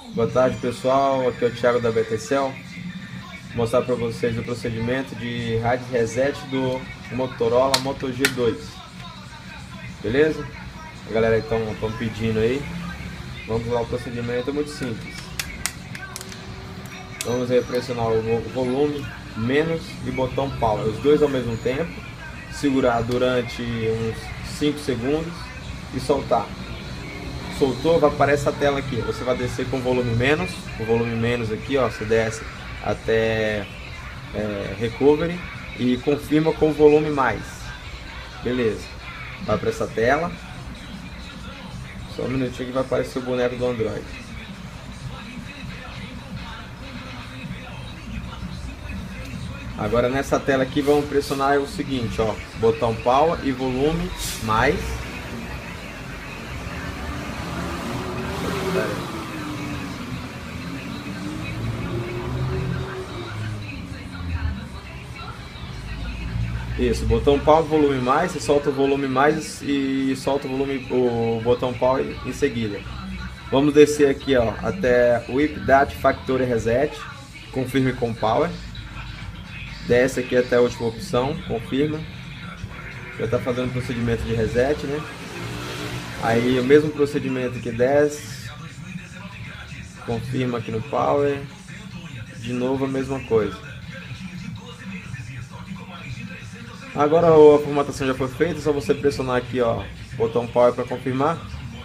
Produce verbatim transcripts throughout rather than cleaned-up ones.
Boa tarde, pessoal, aqui é o Thiago da Betecel. Vou mostrar para vocês o procedimento de rádio reset do Motorola Moto G dois. Beleza? A galera estão pedindo aí. Vamos lá, o procedimento é muito simples. Vamos aí pressionar o volume, menos e botão power, os dois ao mesmo tempo. Segurar durante uns cinco segundos e soltar. Soltou, vai aparecer essa tela aqui. Você vai descer com o volume menos, o volume menos aqui, ó, você desce até é, recovery e confirma com o volume mais. Beleza. Vai para essa tela. Só um minutinho que vai aparecer o boneco do Android. Agora nessa tela aqui vamos pressionar o seguinte, ó, botão power e volume mais. Isso, botão power, volume mais, você solta o volume mais e solta o volume, o botão power em seguida. Vamos descer aqui, ó, até o Whip Dat Factory Reset, confirme com power. Desce aqui até a última opção, confirma. Já está fazendo o procedimento de reset, né? Aí o mesmo procedimento que desce, confirma aqui no power, de novo a mesma coisa. Agora a formatação já foi feita, é só você pressionar aqui, ó, botão power para confirmar.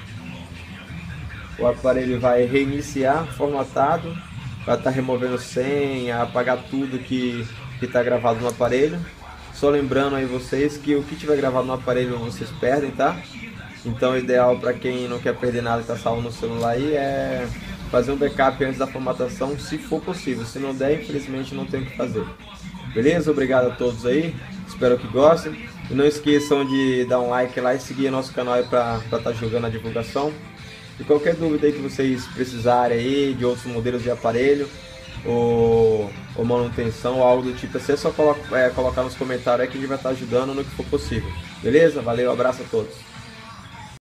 O aparelho vai reiniciar, formatado, vai estar removendo senha, apagar tudo que está gravado no aparelho. Só lembrando aí vocês que o que tiver gravado no aparelho vocês perdem, tá? Então o ideal para quem não quer perder nada e está salvo no celular aí é fazer um backup antes da formatação, se for possível. Se não der, infelizmente não tem o que fazer. Beleza? Obrigado a todos aí. Espero que gostem. E não esqueçam de dar um like lá e seguir nosso canal aí para estar tá jogando a divulgação. E qualquer dúvida aí que vocês precisarem aí de outros modelos de aparelho ou, ou manutenção ou algo do tipo, é só colocar, é, colocar nos comentários aí que a gente vai estar tá ajudando no que for possível. Beleza? Valeu, abraço a todos.